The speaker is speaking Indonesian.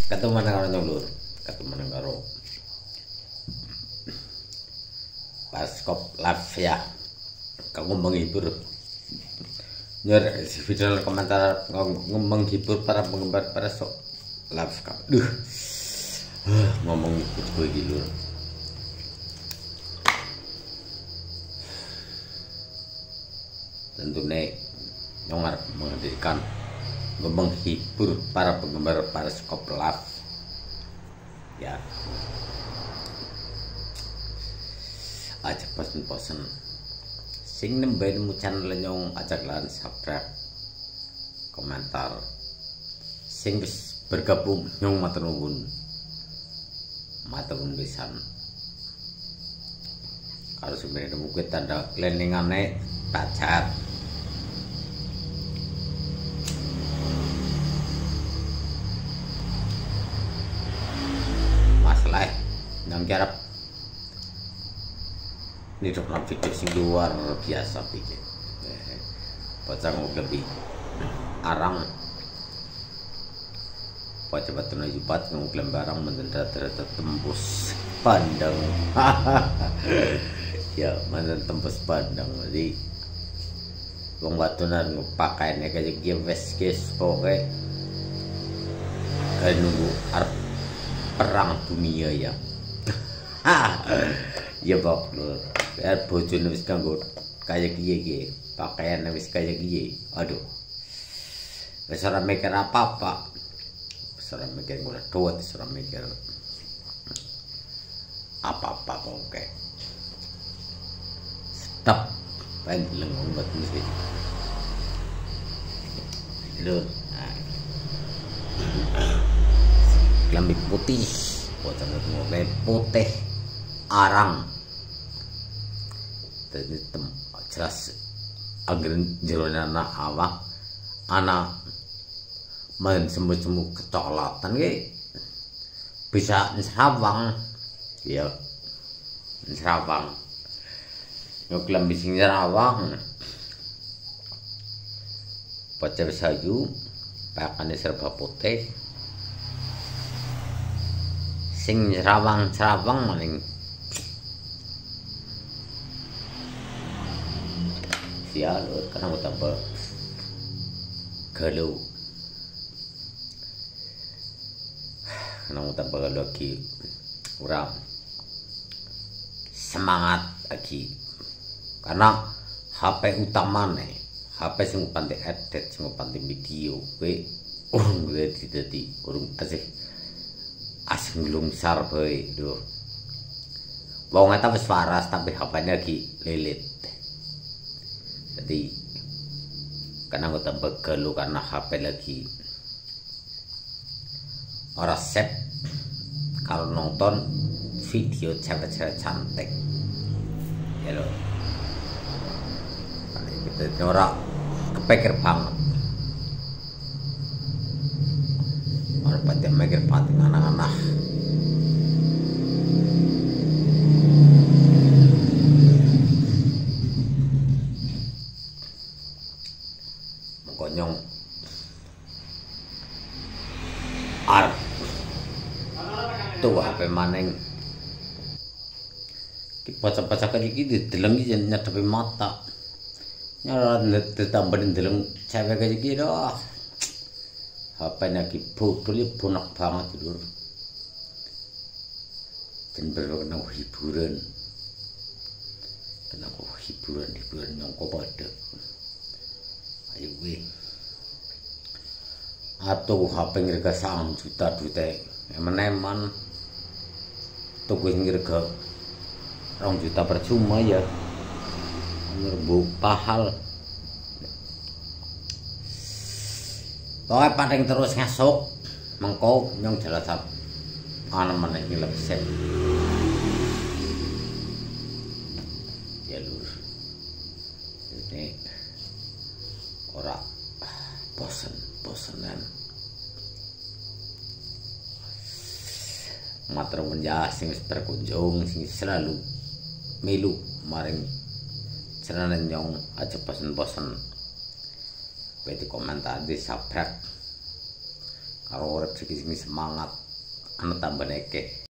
Ketemu karo nyulur, ketemu karo Paskop Live ya. Kamu menghibur. Nyer video komentar menghibur para penggemar Paskop Live. Duh. Ngomong ikut gue gitu. Tentunya nyongar menghadirkan menghibur para penggemar Paskop Live ya. Aja posen-posen sing nembe nemu channel nyong ajak lan subscribe komentar sing wis bergabung nyong matur nuwun pisan kalau sebenarnya nemu tanda leningane tacat masalah yang jarap ini dalam video sing luar biasa pikir pocang lebih arang pocah batu najupat nguklam barang mendadak tembus pandang ya mana tembus pandang jadi wong batunan ngepakainya kayak gives pokoknya kayak nunggu perang dunia ya. Ya bok lho biar bojone wis kanggo kaya kiye pakaian wis kaya kiye aduh wis ora mikir apa-apa wis ora mikir golek duit wis ora mikir apa-apa kok stop pendeleng obat mesti lho kelambi putih bocah putih arang jadi jelas agar jerone anak awak anak main semu-semu kecoklatan bisa nyerawang ya nyerawang nguklam bisa nyerawang bocah sayu pakane serba putih sing nyerawang maning ya lho karena mau tambah galau karena mau tambah galau lagi kurang semangat lagi karena HP utamane HP sing pandai edit sing pandai video gue urung dadi urung asing nglungsar bae lho wong eta wis waras tapi HP-ne lagi lilit. Jadi karena aku tambah galau karena HP lagi orang set kalau nonton video cewek-cewek cantik ya loh kita orang kepikir banget orang pada mikir penting anak-anak konyong arep tuh HP maneng ki pacak-pacak iki dideleng iki nyadepi mata nyara ditambahin deleng cewek kayak iki doh HP-nya ki bodol bonak banget lur dan berwarna hiburan kenapa hiburan nyongko pada ayo gue atau HP ngerga 1 juta dute eman tuh gue ngerga 2 juta percuma ya ngerbu pahal pokoknya paling terus ngasuk mengkau yang jelas anak mana ini lebih set ya lur ini ora bosenan matur menja sing wis berkunjung sing selalu milu maring channel nyong aja bosen-bosen beti komentar di subscribe karo urip sing semangat ana tambah nekeh.